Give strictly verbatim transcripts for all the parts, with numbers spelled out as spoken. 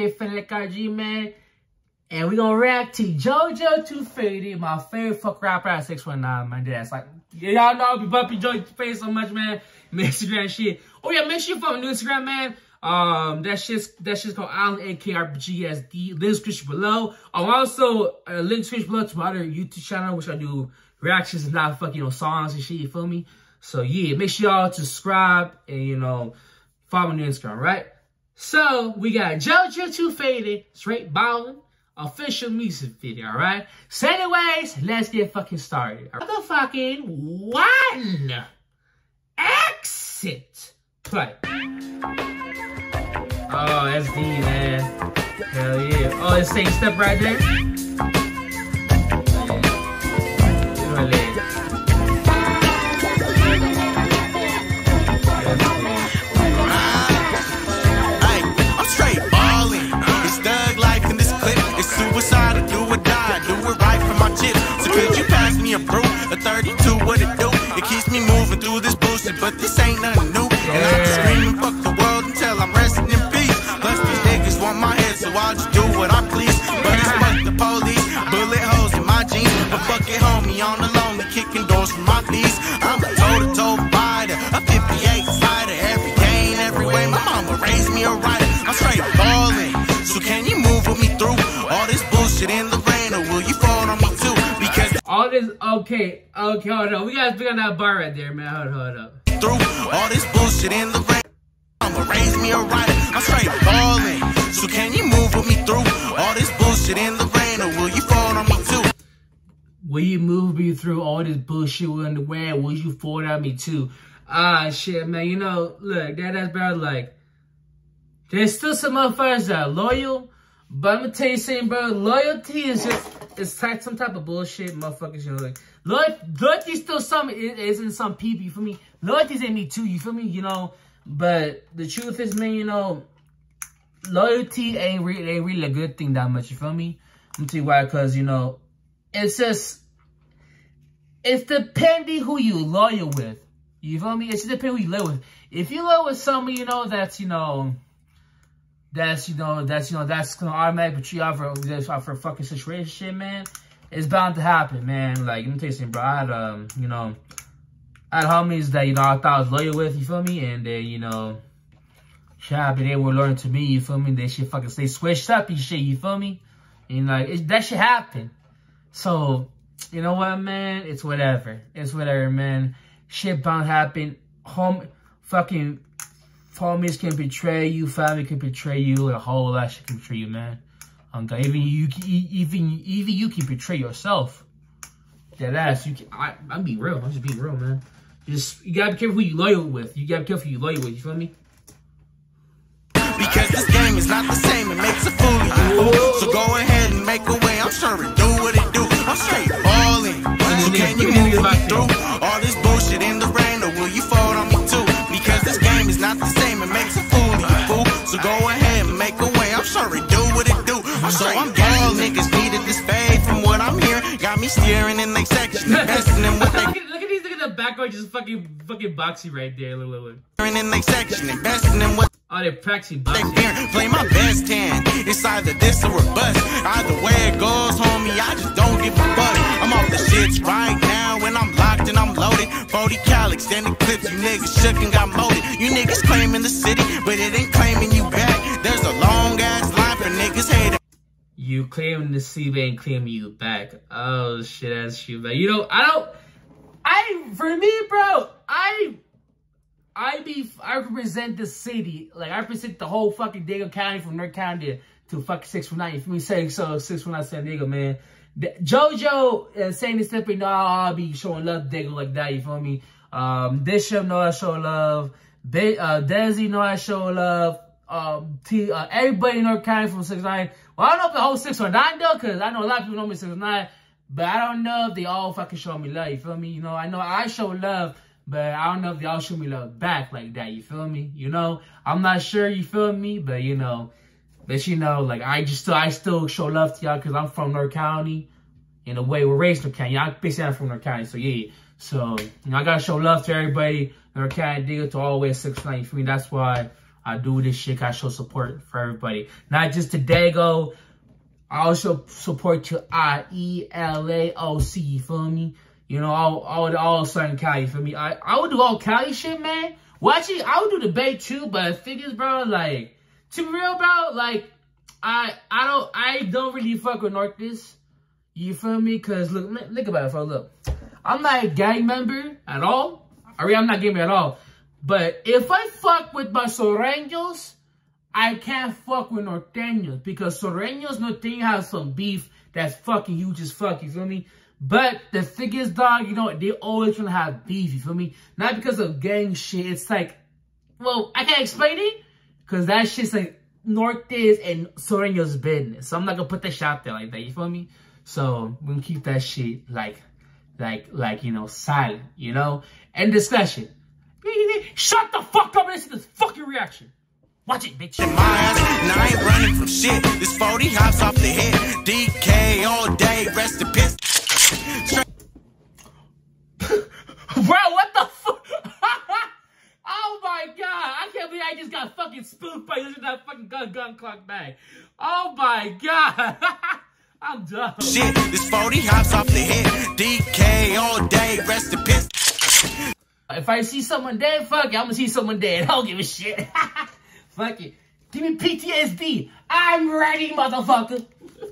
favorite Fanatic R G, man. And we gonna react to JoJo two fifty, my favorite fuck rapper at six one nine, man. That's like, y'all know I be bumping JoJo two fifty so much, man. My Instagram shit. Oh yeah, make sure you follow me on Instagram, man. Um, that shit's, that shit's called Island A K R P G S D. Link description below. I'm also, uh, link description below to my other YouTube channel, which I do reactions and not fucking, you know, songs and shit, you feel me? So yeah, make sure y'all subscribe and, you know, follow me on Instagram, right? So, we got JoJo two fifty, Straight Ballin', official music video, alright? So anyways, let's get fucking started. Motherfucking one, exit, play. Oh, S D, man. Hell yeah. Oh, it's same step right there. A brew, a thirty-two, what it do? It keeps me moving through this bullshit, but this ain't nothing new. And I'm just screaming, fuck the world until I'm resting in peace. Plus these niggas want my head, so I'll just do what I please. But it's fuck the police, bullet holes in my jeans. But fuck it, homie, on the lonely, kicking doors from my knees. I'm a toe-to-toe fighter, a fifty-eight slider. Every game, every way, my mama raised me a rider. I'm straight ballin', so can you move with me through all this bullshit in the rain, or will you fall on me too? Because all this, okay, okay, hold on. We gotta figure out that bar right there, man. Hold, hold up. Through all this bullshit in the rain, I'ma raise me a rider. I'm straight ballin', so can you move with me through all this bullshit in the rain, or will you fall on me too? Will you move me through all this bullshit in the rain? Will you fall on me too? Ah, shit, man. You know, look, that, that's better. Like, there's still some motherfuckers that are loyal, but I'm gonna tell you something, bro. Loyalty is just, it's type, some type of bullshit, motherfuckers. You know, like, loyalty, loyalty still some, it isn't some people, you feel me? Loyalty's in me too, you feel me? You know, but the truth is, man, you know, loyalty ain't really, ain't really a good thing that much, you feel me? I'm gonna tell you why, because, you know, it's just, it's depending who you loyal with. You feel me? It's just depending who you loyal with. If you loyal with someone, you know, that's, you know, That's, you know, that's, you know, that's gonna automatically put you out for, out for a fucking situation shit, man. It's bound to happen, man. Like, let me tell you something, bro. I had, um, you know, I had homies that, you know, I thought I was loyal with, you feel me? And then, you know, shit happened, they were loyal to me, you feel me? They shit fucking stay switched up and shit, you feel me? And, like, it, that shit happened. So, you know what, man? It's whatever. It's whatever, man. Shit bound to happen. Home, fucking... Homies can betray you, family can betray you, a whole lot of shit can betray you, man. Um, even you, even even you can betray yourself. That ass, you can. I, I'm being real. I'm just being real, man. Just you gotta be careful who you loyal with. You gotta be careful who you loyal with. You feel me? Because this game is not the same. It makes a fool of you. So go ahead and make a way. I'm sure it do what it do. I'm straight ballin'. So can you move me through all this bullshit in the rain, or will you fall on me too? Because this game is not the same. It makes a fool of you, fool. So go ahead and make a way. I'm sure it do what it do. So I'm ballin'. Niggas needed this fade from what I'm hearing. Got me steering in their section, investing in what they. Look at, look at these. Look at the background, just fucking, fucking boxy right there. Look, look, look. In their section, investing in what. Oh, they're practicing They boxing. fear, play my best hand. It's either this or a bust. Either way it goes, homie, I just don't give a fuck. I'm off the shits right now when I'm locked and I'm loaded. forty cal extended clips, you niggas shook and got molded. You niggas claiming the city, but it ain't claiming you back. There's a long ass line for niggas hating. You claiming the city, but ain't claiming you back. Oh shit, that's you, man. You know, I don't. I for me, bro. I. I be, I represent the city. Like, I represent the whole fucking Diego County from North County to fucking six one nine. If me say so, six one nine San Diego, man. The, JoJo uh, saying this stuff, you know, I'll be showing love to Diego like that, you feel me? Um, Bishop know I show love. Be, uh, Desi know I show love. Um, T, uh, everybody in North County from six one nine. Well, I don't know if the whole six one nine though, because I know a lot of people know me six one nine. But I don't know if they all fucking show me love, you feel me? You know, I know I show love. But I don't know if they all show me love back like that, you feel me? You know, I'm not sure, you feel me? But, you know, but, you know, like, I just still, I still show love to y'all because I'm from North County. In a way, we're raised in North County. I'm basically I'm from North County, so, yeah. So, you know, I got to show love to everybody in North County, dig it to all the way to six nine. For me, that's why I do this shit. I show support for everybody. Not just to Dago. I also support to I E L A O C, you feel me? You know, all, all, all Southern Cali, you feel me? I, I would do all Cali shit, man. Well, actually, I would do the Bay too, but the thing is, bro, like, to be real, bro, like, I I don't I don't really fuck with Northeast. You feel me? Cause look, look about it, bro. Look, I'm not a gang member at all. I mean, I'm not gang member at all. But if I fuck with my Sureños, I can't fuck with Norteños because Sureños, Norteños have some beef that's fucking huge as fuck, you feel me? But the thing is, dog, you know, they always gonna have beef, you feel me? Not because of gang shit, it's like, well, I can't explain it, because that shit's like Norte's and Sureños business. So I'm not gonna put that shit out there like that, you feel me? So we're gonna keep that shit like, like, like, you know, silent, you know? End discussion. Shut the fuck up and listen to this fucking reaction. Watch it, bitch. In my ass, and I ain't running from shit. This forty hops off the head. D K all day, rest in peace. Bro, what the fuck? Oh my god, I can't believe I just got fucking spooked by using that fucking gun gun clock bag. Oh my god. I'm done. Shit, this forty hops off the head. D K all day, rest in peace. If I see someone dead, fuck it, I'm gonna see someone dead. I don't give a shit. Fuck it. Give me P T S D. I'm ready, motherfucker.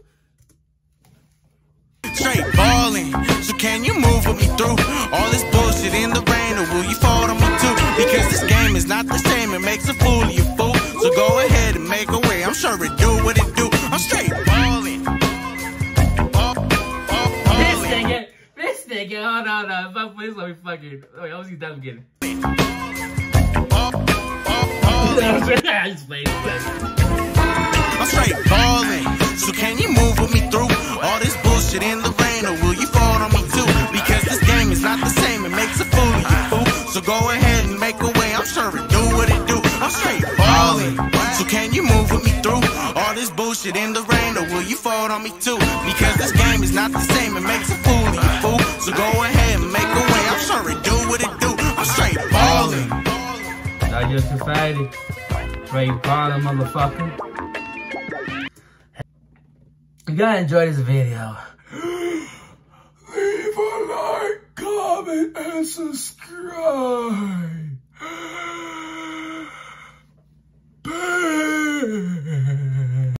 Straight balling. So can you move with me through all this bullshit in the rain, or will you fall on me too? Because this game is not the same. It makes a fool of you, fool. So go ahead and make a way. I'm sure it do what it do. I'm straight balling. Ball, ball, balling. This nigga, this nigga, hold on, hold on. Please let me fucking. Wait, I was done again. I just played I'm straight balling. So can you move with me through all this bullshit in the rain, or will you fall on me too? Because this game is not the same. It makes a fool of you, fool. So go ahead and make a way. I'm sure it do what it do. I'm straight balling. So can you move with me through all this bullshit in the rain, or will you fall on me too? Because this game is not the same. It makes a fool of you, fool. So go ahead and make a way. I'm sure it do what it do. I'm straight balling. Not your society. Straight bottom, motherfucker. You gotta enjoy this video. Leave a like, comment, and subscribe.